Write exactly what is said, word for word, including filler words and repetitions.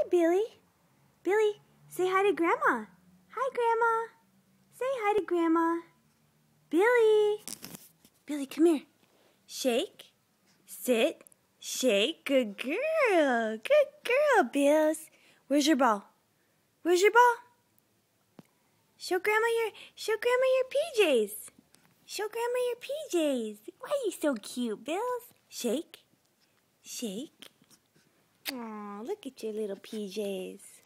Billie. Billie, say hi to Grandma. Hi, Grandma. Say hi to Grandma. Billie. Billie, come here. Shake. Sit. Shake. Good girl. Good girl, Bills. Where's your ball? Where's your ball? Show Grandma your, show Grandma your P Js. Show Grandma your P Js. Why are you so cute, Bills? Shake. Shake. Aw, look at your little P Js.